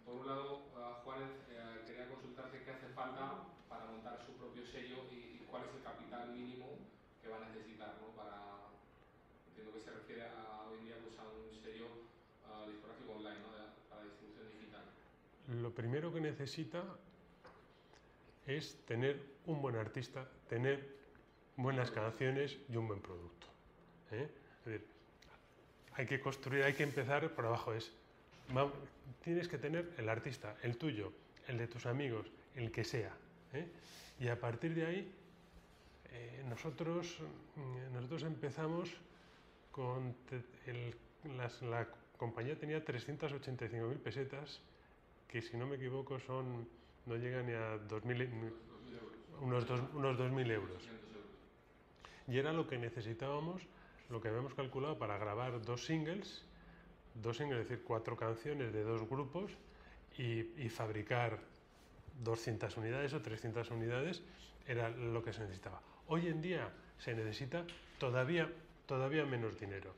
por un lado, Juárez, quería consultarte qué hace falta para montar su propio sello y cuál es el capital mínimo que va a necesitar, ¿no? Entiendo que se refiere hoy en día pues, a un sello discográfico online, ¿no? Para distribución digital. Lo primero que necesita es tener un buen artista, tener buenas canciones y un buen producto. Es decir, hay que construir, hay que empezar por abajo. Tienes que tener el artista, el tuyo, el de tus amigos, el que sea. Y a partir de ahí, nosotros empezamos con la compañía tenía 385.000 pesetas, que si no me equivoco no llegan ni a 2.000, unos 2.000 euros. Y era lo que necesitábamos, lo que habíamos calculado para grabar dos singles, es decir, 4 canciones de 2 grupos y fabricar 200 unidades o 300 unidades era lo que se necesitaba. Hoy en día se necesita todavía menos dinero.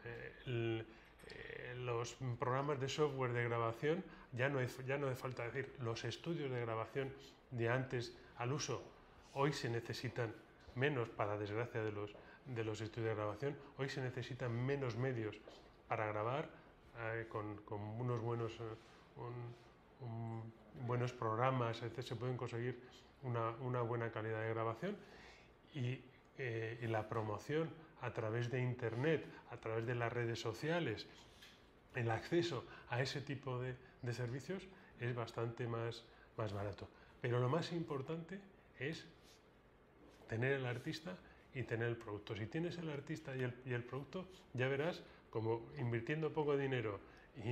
Los programas de software de grabación, ya no hace falta decir, los estudios de grabación de antes al uso, hoy se necesitan menos, para desgracia de los estudios de grabación, hoy se necesitan menos medios para grabar con unos buenos programas, etc. Se pueden conseguir una buena calidad de grabación y la promoción a través de internet, a través de las redes sociales, el acceso a ese tipo de servicios es bastante más barato. Pero lo más importante es tener el artista y tener el producto. Si tienes el artista y el producto, ya verás como invirtiendo poco dinero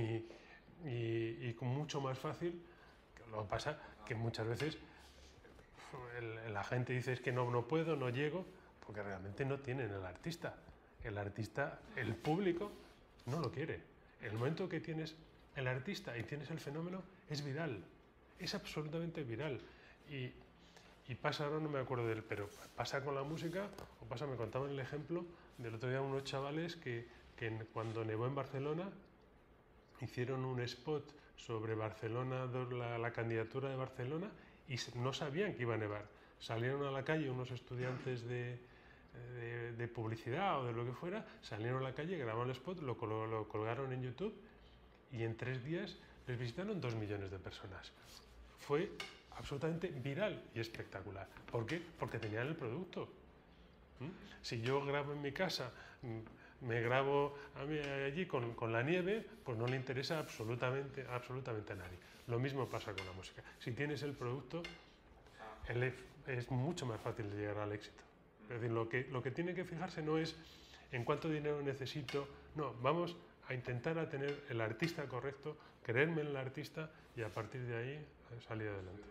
y con mucho más fácil. Lo que pasa que muchas veces la gente dice es que no puedo, no llego, porque realmente no tienen el artista. El artista, el público, no lo quiere. El momento que tienes el artista y tienes el fenómeno, es viral. Es absolutamente viral. Y pasa, ahora no me acuerdo de él, pero pasa con la música, o pasa, me contaban el ejemplo del otro día unos chavales que cuando nevó en Barcelona, hicieron un spot sobre Barcelona, la candidatura de Barcelona, y no sabían que iba a nevar. Salieron a la calle unos estudiantes de publicidad o de lo que fuera, salieron a la calle, grabaron el spot, lo colgaron en YouTube y en 3 días les visitaron 2 millones de personas. Fue absolutamente viral y espectacular. ¿Por qué? Porque tenían el producto. Si yo grabo en mi casa, me grabo allí con la nieve, pues no le interesa absolutamente a nadie. Lo mismo pasa con la música. Si tienes el producto, es mucho más fácil de llegar al éxito. Es decir, lo que tiene que fijarse no es en cuánto dinero necesito, no, vamos a intentar a tener el artista correcto, creerme en el artista y a partir de ahí salir adelante.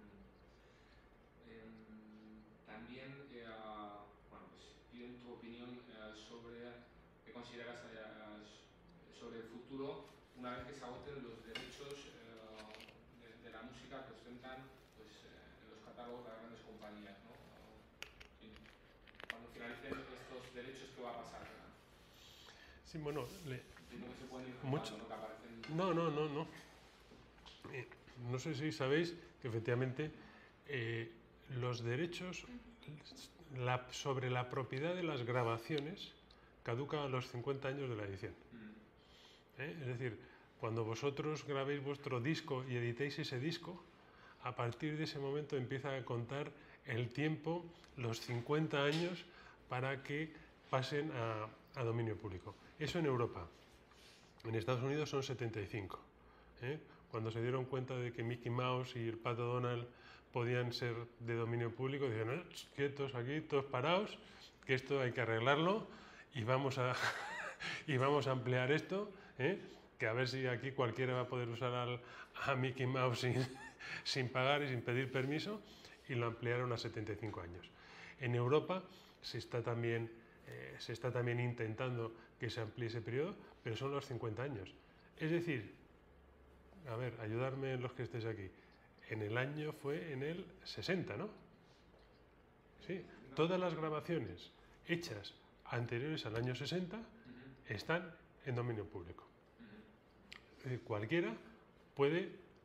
También, bueno, pues pido tu opinión sobre qué consideras sobre el futuro una vez que se agoten los derechos de la música que ostentan pues, en los catálogos de las grandes compañías, ¿no? Cuando finalicen estos derechos, ¿qué va a pasar? Sí, bueno, entiendo que se pueden ir mucho. ¿no? Que aparecen... No. No sé si sabéis que efectivamente los derechos sobre la propiedad de las grabaciones caducan a los 50 años de la edición. Es decir, cuando vosotros grabéis vuestro disco y editéis ese disco, a partir de ese momento empieza a contar el tiempo, los 50 años, para que pasen a dominio público. Eso en Europa. En Estados Unidos son 75. Cuando se dieron cuenta de que Mickey Mouse y el Pato Donald podían ser de dominio público, dijeron, quietos aquí, todos parados, que esto hay que arreglarlo y vamos a, y vamos a ampliar esto, que a ver si aquí cualquiera va a poder usar a Mickey Mouse sin pagar y sin pedir permiso, y lo ampliaron a 75 años. En Europa se está también intentando que se amplíe ese periodo, pero son los 50 años. Es decir, a ver, ayudarme los que estéis aquí, en el año fue en el 60, ¿no? Sí, todas las grabaciones hechas anteriores al año 60 están en dominio público. Cualquiera puede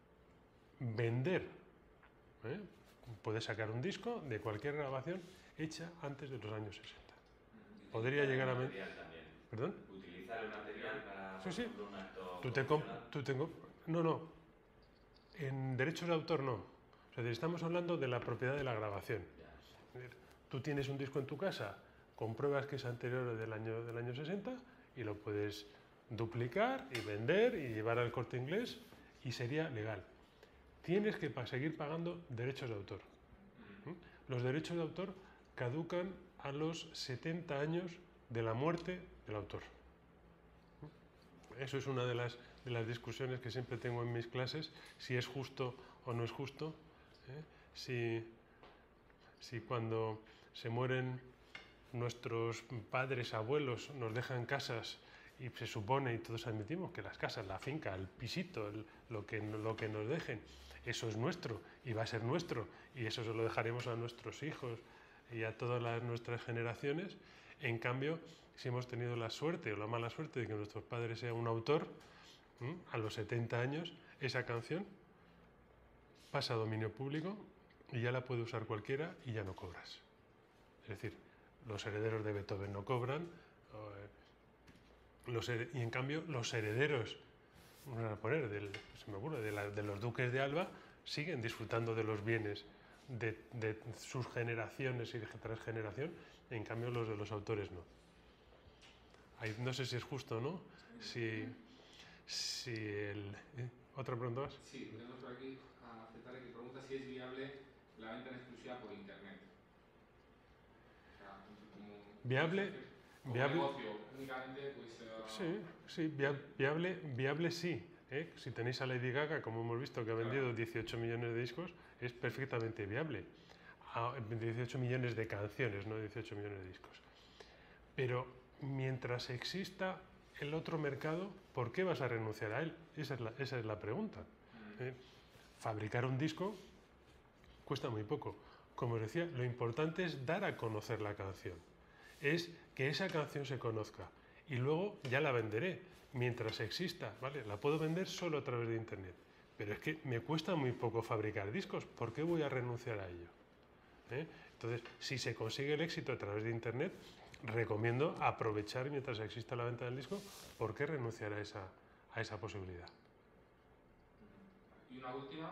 vender. Puedes sacar un disco de cualquier grabación hecha antes de los años 60. Podría llegar a... ¿Perdón? ¿Utilizar el material para Sí, sí. un acto No. En derechos de autor no. O sea, estamos hablando de la propiedad de la grabación. Tú tienes un disco en tu casa, compruebas que es anterior del año 60 y lo puedes duplicar y vender y llevar al Corte Inglés y sería legal. Tienes que seguir pagando derechos de autor. Los derechos de autor caducan a los 70 años de la muerte del autor. Eso es una de las discusiones que siempre tengo en mis clases, si es justo o no es justo. Si cuando se mueren nuestros padres, abuelos, nos dejan casas y se supone, y todos admitimos, que las casas, la finca, el pisito, lo que nos dejen, eso es nuestro y va a ser nuestro y eso se lo dejaremos a nuestros hijos y a todas nuestras generaciones. En cambio, si hemos tenido la suerte o la mala suerte de que nuestros padres sean un autor, a los 70 años esa canción pasa a dominio público y ya la puede usar cualquiera y ya no cobras. Es decir, los herederos de Beethoven no cobran y en cambio los herederos, vamos a poner, de los duques de Alba siguen disfrutando de los bienes de sus generaciones y de tras generación, en cambio los de los autores no. No sé si es justo o no. ¿Otra pregunta más? Sí, tenemos por aquí a Cetare que pregunta si es viable la venta en exclusiva por internet. O sea, viable negocio, únicamente sí, viable sí. Si tenéis a Lady Gaga, como hemos visto, que ha vendido 18 millones de discos, es perfectamente viable. 18 millones de canciones, no 18 millones de discos. Pero mientras exista el otro mercado, ¿por qué vas a renunciar a él? Esa es la pregunta. Fabricar un disco cuesta muy poco. Como os decía, lo importante es dar a conocer la canción. Es que esa canción se conozca. Y luego ya la venderé. Mientras exista, ¿vale? La puedo vender solo a través de internet. Pero es que me cuesta muy poco fabricar discos. ¿Por qué voy a renunciar a ello? Entonces, si se consigue el éxito a través de internet, recomiendo aprovechar mientras exista la venta del disco. ¿Por qué renunciar a esa posibilidad? Y una última,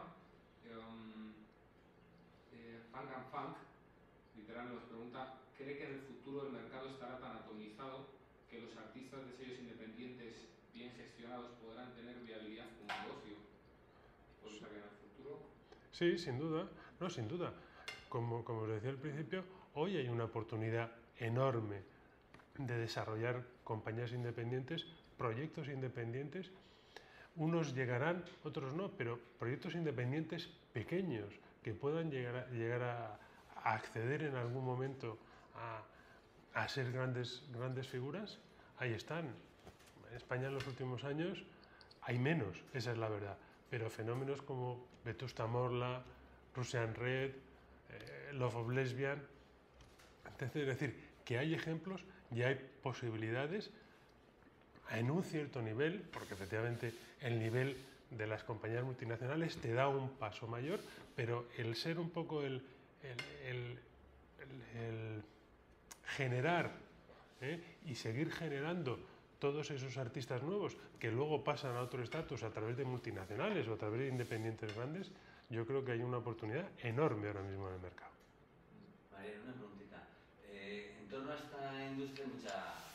Funk and Funk, literal, nos pregunta, ¿cree que en el futuro el mercado estará tan atomizado que los artistas de sellos independientes bien gestionados podrán tener viabilidad como negocio? ¿Puede ser que en el futuro? Sí, sin duda. No, sin duda. Como os decía al principio, hoy hay una oportunidad enorme de desarrollar compañías independientes, proyectos independientes. Unos llegarán, otros no, pero proyectos independientes pequeños que puedan llegar a acceder en algún momento a ser grandes figuras, ahí están. En España en los últimos años hay menos, esa es la verdad, pero fenómenos como Vetusta Morla, Russian Red, Love of Lesbian, es decir, que hay ejemplos y hay posibilidades en un cierto nivel, porque efectivamente el nivel de las compañías multinacionales te da un paso mayor, pero el ser un poco el generar y seguir generando todos esos artistas nuevos que luego pasan a otro estatus a través de multinacionales o a través de independientes grandes, yo creo que hay una oportunidad enorme ahora mismo en el mercado. María, una preguntita. En torno a esta industria hay mucha